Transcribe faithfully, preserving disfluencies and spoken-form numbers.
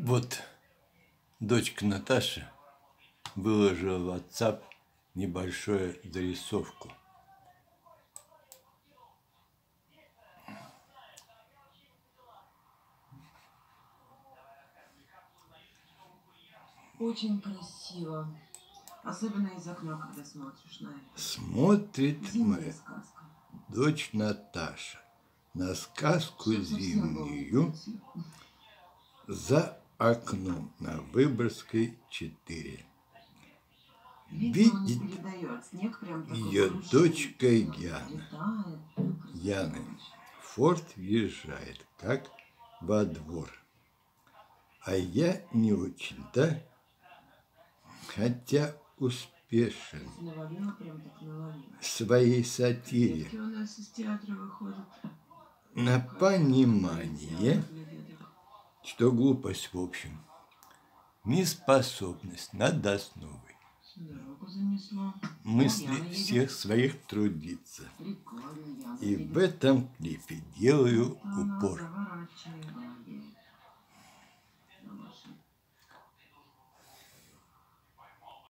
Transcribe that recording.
Вот дочка Наташа выложила в WhatsApp небольшую зарисовку. Очень красиво. Особенно из окна, когда смотришь на это. Смотрит моя дочь Наташа на сказку Все зимнюю за окном на Выборгской четыре. Видит ее дочка Яна. Яна. Форд въезжает, как во двор. А я не очень-то, хотя успешен в своей сатире на понимание, что глупость в общем, неспособность над основой мысли всех своих трудиться. И в этом клипе делаю упор.